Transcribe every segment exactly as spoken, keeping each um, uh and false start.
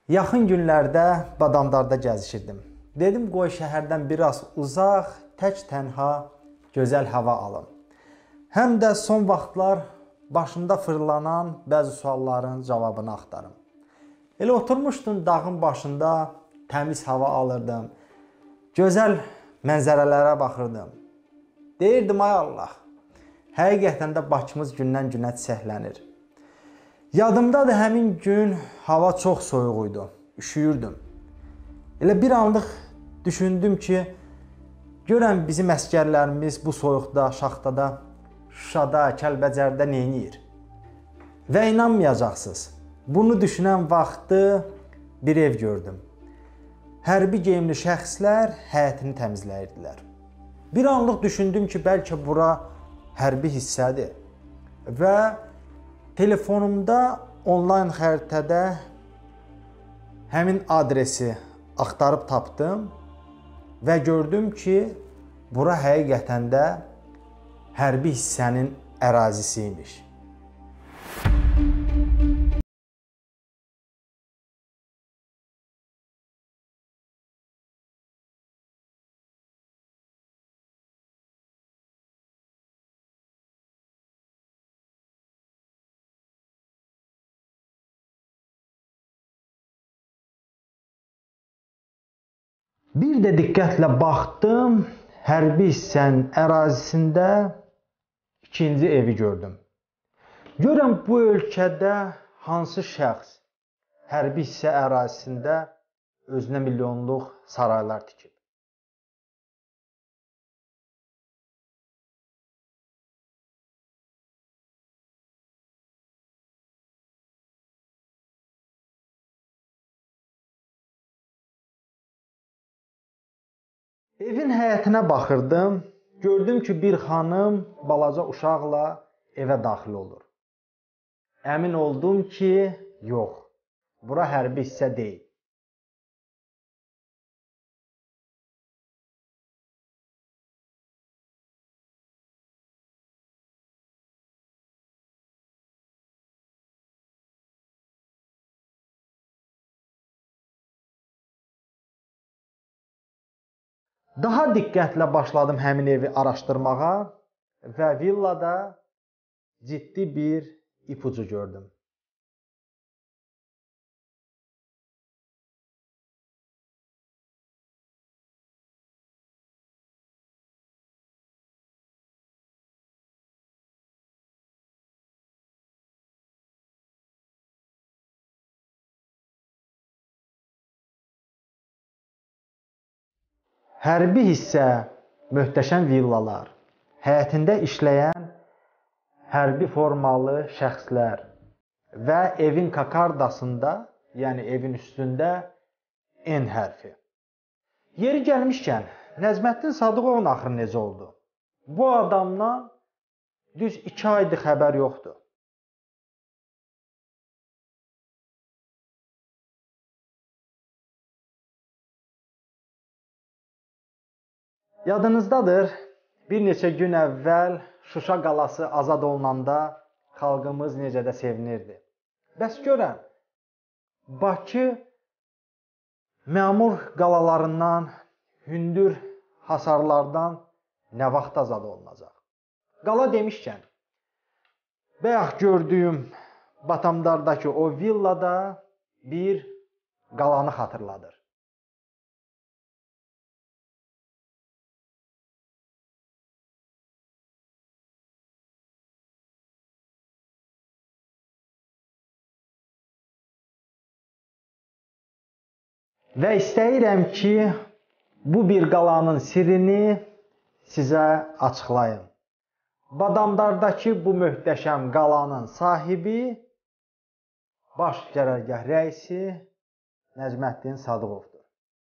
Yaxın günlərdə Badamdarda gəzişirdim. Dedim, qoy şəhərdən biraz uzaq, tək tənha, gözəl hava alım. Həm də son vaxtlar başımda fırlanan bəzi sualların cavabını axtarım. Elə oturmuşdum dağın başında, təmiz hava alırdım, gözəl mənzərələrə baxırdım. Deyirdim, ay Allah, həqiqətən də Bakımız gündən-günə çiçəklənir. Yadımdadır, həmin gün hava çox soyuq idi, üşüyürdüm. Elə bir anlıq düşündüm ki, görən bizim əskərlərimiz bu soyuqda, şaxtada, Şuşada, Kəlbəcərdə neyniyir? Və inanmayacaqsınız, bunu düşünən vaxtı bir ev gördüm. Hərbi geyimli şəxslər həyətini təmizləyirdilər. Bir anlıq düşündüm ki, bəlkə bura hərbi hissədir və telefonumda onlayn xəritədə həmin adresi axtarıb tapdım və gördüm ki, bura həqiqətən də hərbi hissənin ərazisi imiş. Bir də diqqətlə baxdım, hərbi hissənin ərazisində ikinci evi gördüm. Görəm bu ölkədə hansı şəxs hərbi hissə ərazisində özünə milyonluq saraylar tikib. Evin həyətinə baxırdım, gördüm ki, bir xanım balaca uşaqla evə daxil olur. Əmin oldum ki, yox, bura hərbi hissə deyil. Daha diqqətlə başladım həmin evi araşdırmağa və villada ciddi bir ipucu gördüm. Hərbi hissə, möhtəşəm villalar, həyətində işləyən hərbi formalı şəxslər və evin kokardasında, yəni evin üstündə N hərfi. Yeri gəlmişkən, Nəcməddin Sadıqovun axırı necə oldu? Bu adamdan düz iki aydır xəbər yoxdur. Yadınızdadır, bir neçə gün əvvəl Şuşa qalası azad olunanda xalqımız necə də sevinirdi. Bəs görən, Bakı məmur qalalarından, hündür hasarlardan nə vaxt azad olunacaq? Qala demişkən, bayaq gördüyüm Batamdardakı o villada bir qalanı xatırladır. Və istəyirəm ki, bu bir qalanın sirrini sizə açıqlayım. Badamdardakı bu möhtəşəm qalanın sahibi baş qərargah rəisi Nəcməddin Sadıqovdur.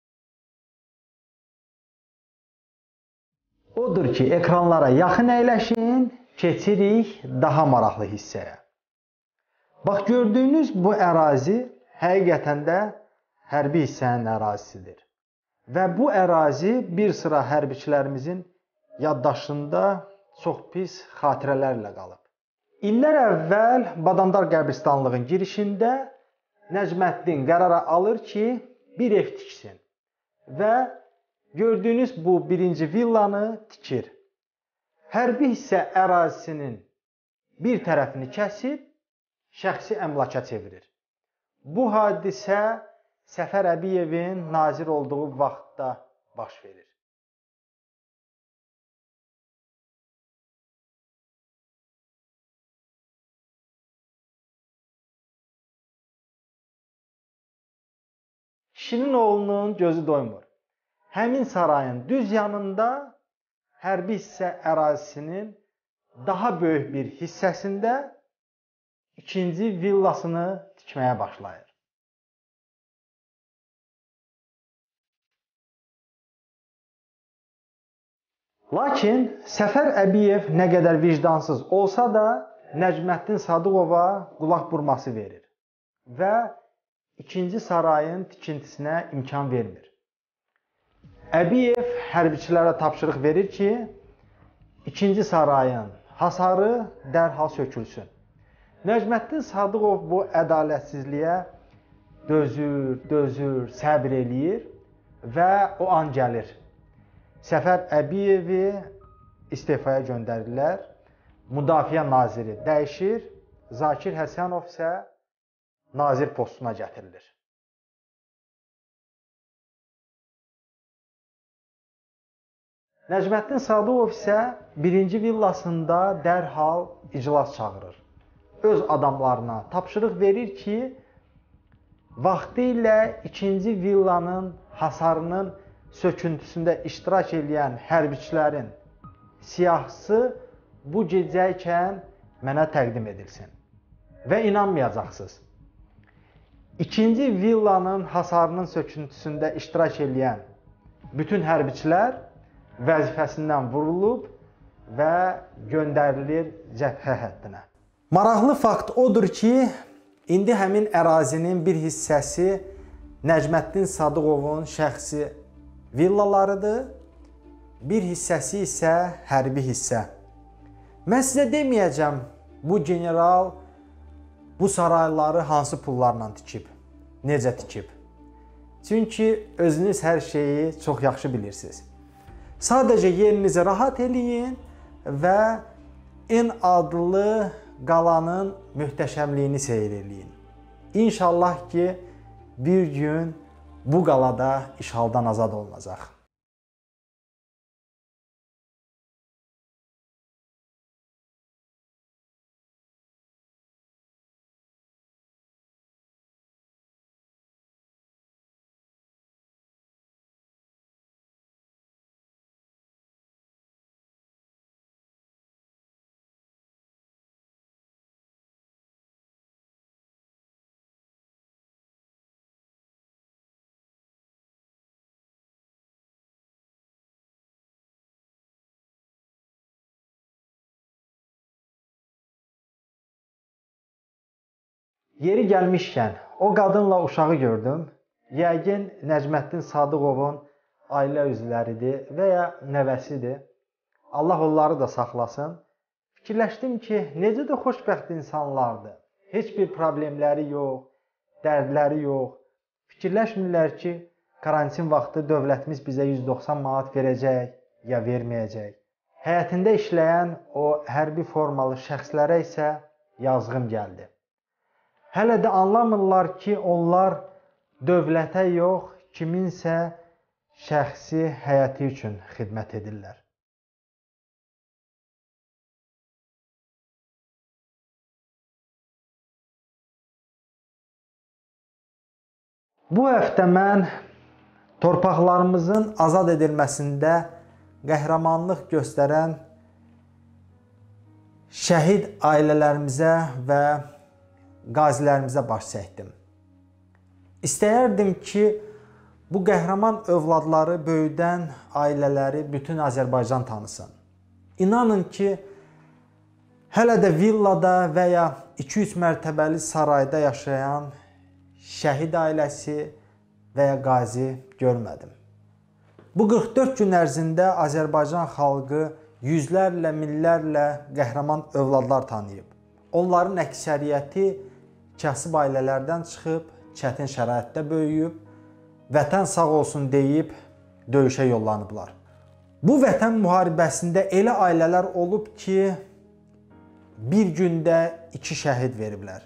Odur ki, ekranlara yaxın əyləşin, keçirik daha maraqlı hissəyə. Bax, gördüyünüz bu ərazi həqiqətən də hərbi hissənin ərazisidir. Və bu ərazi bir sıra hərbiçilərimizin yaddaşında çox pis xatirələrlə qalıb. İllər əvvəl Badamdar qəbristanlığın girişində Nəcməddin qərara alır ki, bir ev tiksin və gördüyünüz bu birinci villanı tikir. Hərbi hissə ərazisinin bir tərəfini kəsib, şəxsi əmlaka çevirir. Bu hadisə Səfər Əbiyevin nazir olduğu vaxtda baş verir. Kişinin oğlunun gözü doymur. Həmin sarayın düz yanında hərbi hissə ərazisinin daha böyük bir hissəsində ikinci villasını tikməyə başlayır. Lakin Səfər Əbiyev nə qədər vicdansız olsa da Nəcməddin Sadıqova qulaq burması verir və ikinci sarayın tikintisinə imkan vermir. Əbiyev hərbiçilərə tapşırıq verir ki, ikinci sarayın hasarı dərhal sökülsün. Nəcməddin Sadıqov bu ədalətsizliyə dözür, dözür, səbr eləyir və o an gəlir. Səfər Əbiyevi istefaya göndərirlər. Müdafiə naziri dəyişir. Zakir Həsənov isə nazir postuna gətirilir. Nəcməddin Sadıqov isə birinci villasında dərhal iclas çağırır. Öz adamlarına tapşırıq verir ki, vaxtı ilə ikinci villanın hasarının söküntüsündə iştirak edən hərbiçilərin siyahısı bu gecəykən mənə təqdim edilsin. Və inanmayacaqsınız. İkinci villanın hasarının söküntüsündə iştirak edən bütün hərbiçilər vəzifəsindən vurulub və göndərilir cəbhə həddinə. Maraqlı fakt odur ki, indi həmin ərazinin bir hissəsi Nəcməddin Sadıqovun şəxsi villalarıdır, bir hissəsi isə hərbi hissə. Mən sizə deməyəcəm, bu general bu sarayları hansı pullarla tikib, necə tikib. Çünki özünüz hər şeyi çox yaxşı bilirsiniz. Sadəcə yerinizi rahat eləyin və en adlı qalanın möhtəşəmliyini seyr eləyin. İnşallah ki, bir gün bu qalada işğaldan azad olunacaq. Yeri gəlmişkən, o qadınla uşağı gördüm. Yəqin Nəcməddin Sadıqovun ailə üzvləridir və ya nəvəsidir. Allah onları da saxlasın. Fikirləşdim ki, necə də xoşbəxt insanlardır. Heç bir problemləri yox, dərdləri yox. Fikirləşmirlər ki, karantin vaxtı dövlətimiz bizə yüz doxsan manat verəcək ya verməyəcək. Həyətində işləyən o hərbi formalı şəxslərə isə yazığım gəldi. Hələ də anlamırlar ki, onlar dövlətə yox, kiminsə şəxsi həyatı üçün xidmət edirlər. Bu həftə mən torpaqlarımızın azad edilməsində qəhrəmanlıq göstərən şəhid ailələrimizə və qazilərimizə baş çəkdim. İstəyərdim ki, bu qəhrəman övladları böyüdən ailələri bütün Azərbaycan tanısın. İnanın ki, hələ də villada və ya iki üç mərtəbəli sarayda yaşayan şəhid ailəsi və ya qazi görmədim. Bu qırx dörd gün ərzində Azərbaycan xalqı yüzlərlə, minlərlə qəhrəman övladlar tanıyıb. Onların əksəriyyəti kasıb ailələrdən çıxıb, çətin şəraitdə böyüyüb, vətən sağ olsun deyib döyüşə yollanıblar. Bu vətən müharibəsində elə ailələr olub ki, bir gündə iki şəhid veriblər.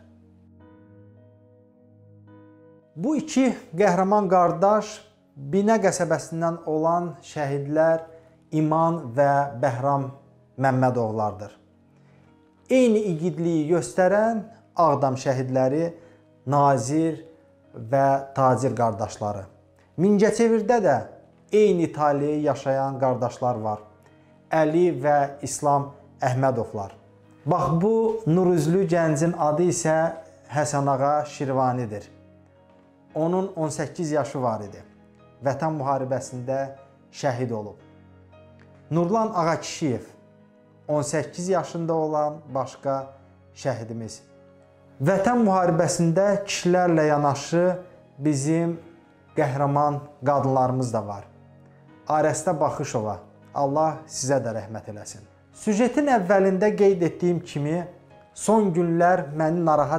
Bu iki qəhrəman qardaş Binə qəsəbəsindən olan şəhidlər İman və Bəhram Məmmədoğullardır. Eyni igidliyi göstərən Ağdam şəhidləri Nazir və Tacir qardaşları. Mingəçevirdə də eyni taleyi yaşayan qardaşlar var. Əli və İslam Əhmədovlar. Bax, bu Nurüzlü gəncin adı isə Həsənağa Şirvanidir. Onun on səkkiz yaşı var idi. Vətən müharibəsində şəhid olub. Nurlan Ağakişiyev, on səkkiz yaşında olan başqa şəhidimiz. Vətən müharibəsində kişilərlə yanaşı bizim qəhrəman qadınlarımız da var. Arəstə Baxışova, Allah sizə də rəhmət eləsin. Süjetin əvvəlində qeyd etdiyim kimi, son günlər məni narahat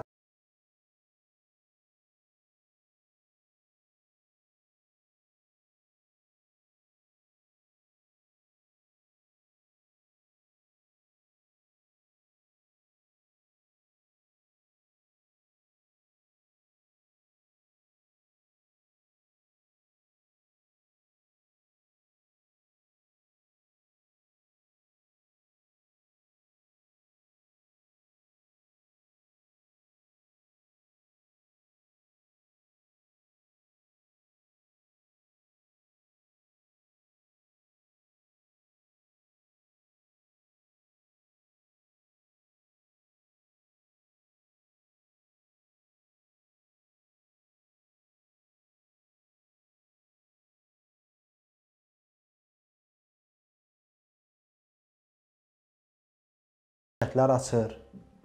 açır.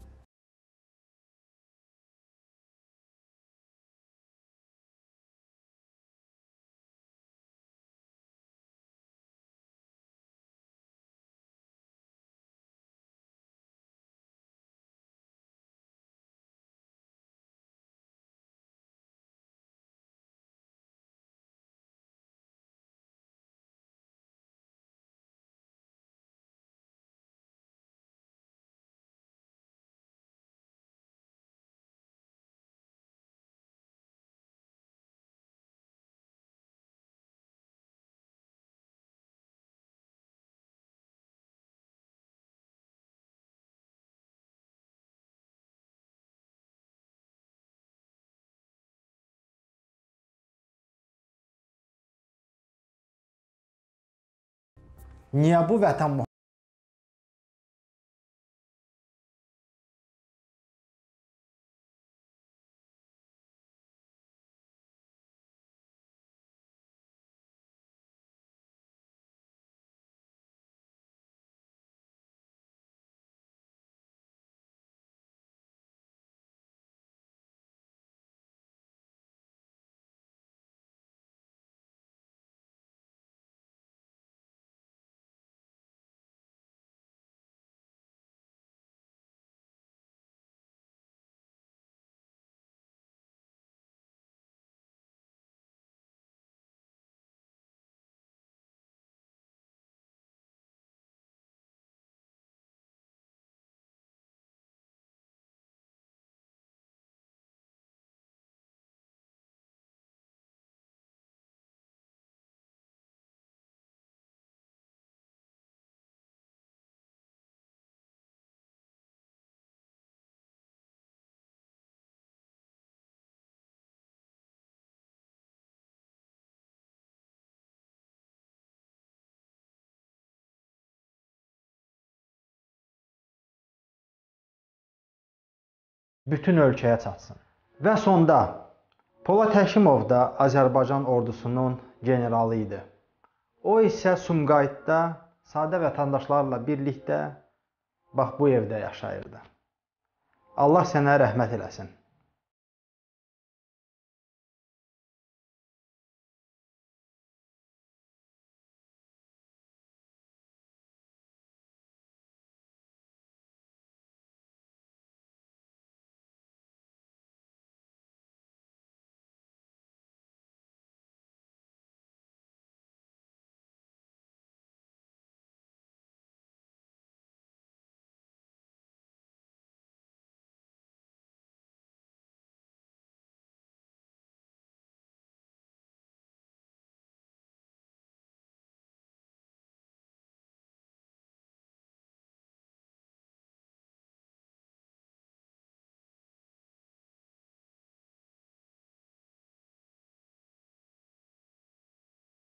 Niyə bu vətən müharibəsində bütün ölkəyə çatsın. Və sonda Polad Həşimov da Azərbaycan ordusunun generalı idi. O isə Sumqayıtda sadə vətəndaşlarla birlikdə bax bu evdə yaşayırdı. Allah sənə rəhmət eləsin.